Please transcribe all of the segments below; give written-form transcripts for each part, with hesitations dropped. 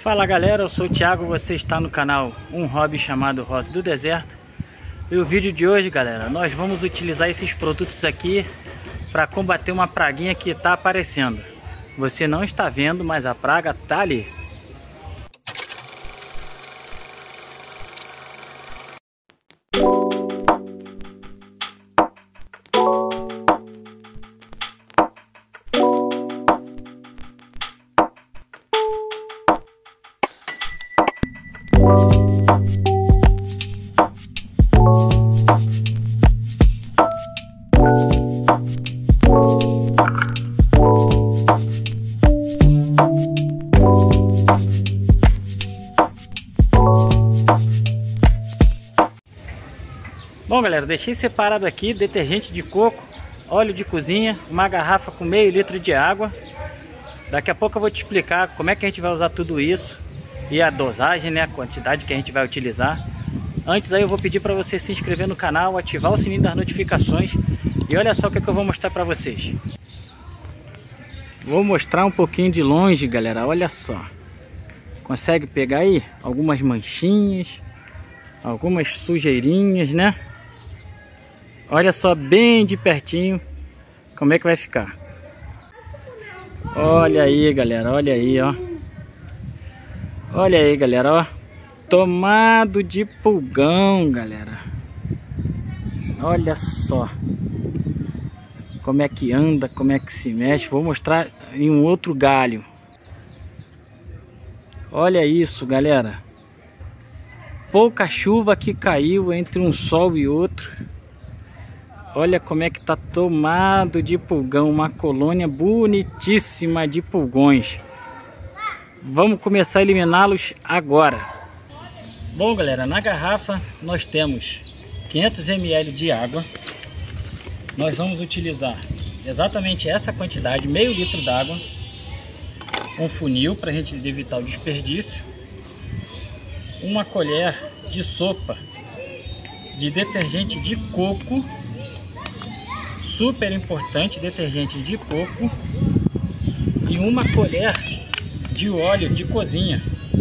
Fala galera, eu sou o Thiago, você está no canal Um Hobby chamado Rosa do Deserto. E o vídeo de hoje, galera, nós vamos utilizar esses produtos aqui para combater uma praguinha que está aparecendo. Você não está vendo, mas a praga está ali. Bom galera, deixei separado aqui detergente de coco, óleo de cozinha, uma garrafa com meio litro de água. Daqui a pouco eu vou te explicar como é que a gente vai usar tudo isso e a dosagem, né, a quantidade que a gente vai utilizar. Antes aí eu vou pedir para você se inscrever no canal, ativar o sininho das notificações e olha só o que eu vou mostrar para vocês. Vou mostrar um pouquinho de longe, galera, olha só. Consegue pegar aí algumas manchinhas, algumas sujeirinhas, né? Olha só bem de pertinho como é que vai ficar. Olha aí, galera, olha aí, ó. Olha aí, galera, ó. Tomado de pulgão, galera. Olha só como é que anda, como é que se mexe. Vou mostrar em um outro galho. Olha isso, galera. Pouca chuva que caiu entre um sol e outro. Olha como é que tá tomado de pulgão. Uma colônia bonitíssima de pulgões. Vamos começar a eliminá-los agora. Bom galera, na garrafa nós temos 500 ml de água. Nós vamos utilizar exatamente essa quantidade, meio litro d'água. Um funil para a gente evitar o desperdício. Uma colher de sopa de detergente de coco. Super importante, detergente de coco. E uma colher de óleo de cozinha.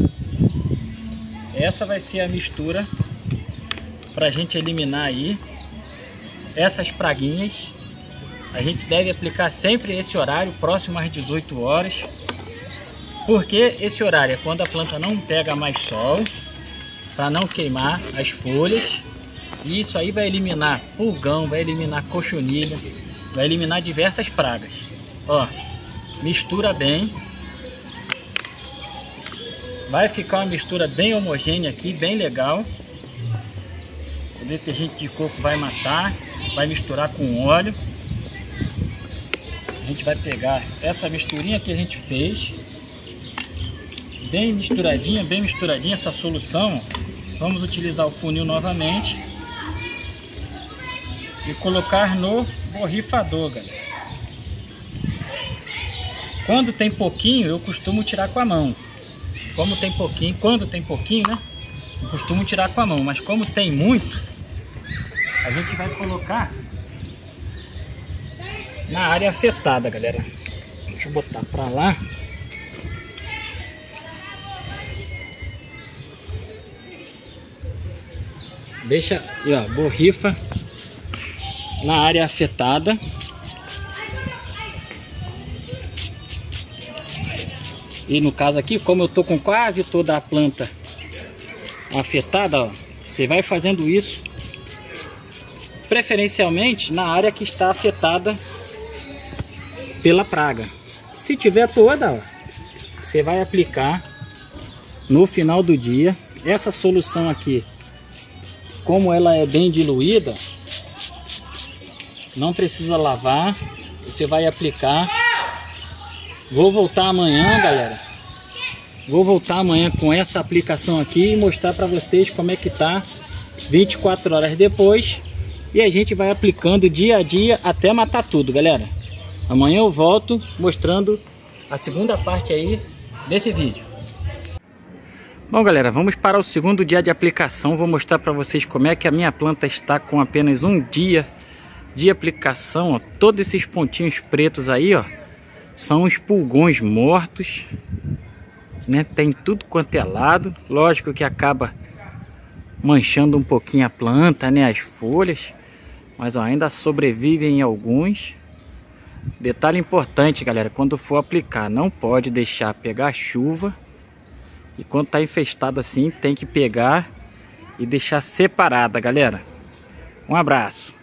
Essa vai ser a mistura para a gente eliminar aí essas praguinhas. A gente deve aplicar sempre esse horário, próximo às 18 horas. Porque esse horário é quando a planta não pega mais sol, para não queimar as folhas. E isso aí vai eliminar pulgão, vai eliminar cochonilha, vai eliminar diversas pragas. Ó, mistura bem. Vai ficar uma mistura bem homogênea aqui, bem legal. O detergente de coco vai matar, vai misturar com óleo. A gente vai pegar essa misturinha que a gente fez, bem misturadinha essa solução. Vamos utilizar o funil novamente e colocar no borrifador, galera. Quando tem pouquinho, eu costumo tirar com a mão. Como tem pouquinho, quando tem pouquinho, né, eu costumo tirar com a mão. Mas como tem muito, a gente vai colocar na área afetada, galera. Deixa eu botar pra lá. Deixa, e ó, borrifa na área afetada. E no caso aqui, como eu tô com quase toda a planta afetada, ó, você vai fazendo isso preferencialmente na área que está afetada pela praga. Se tiver toda, ó, você vai aplicar no final do dia. Essa solução aqui, como ela é bem diluída, não precisa lavar, você vai aplicar. Vou voltar amanhã, galera. Vou voltar amanhã com essa aplicação aqui e mostrar para vocês como é que tá 24 horas depois. E a gente vai aplicando dia a dia até matar tudo, galera. Amanhã eu volto mostrando a segunda parte aí desse vídeo. Bom galera, vamos para o segundo dia de aplicação. Vou mostrar para vocês como é que a minha planta está com apenas um dia de aplicação, ó. Todos esses pontinhos pretos aí, ó, são os pulgões mortos. né? Tem tudo quanto é lado. Lógico que acaba manchando um pouquinho a planta, né? As folhas. Mas ó, ainda sobrevivem alguns. Detalhe importante, galera, quando for aplicar, não pode deixar pegar chuva. E quando tá infestado assim, tem que pegar e deixar separada, galera. Um abraço.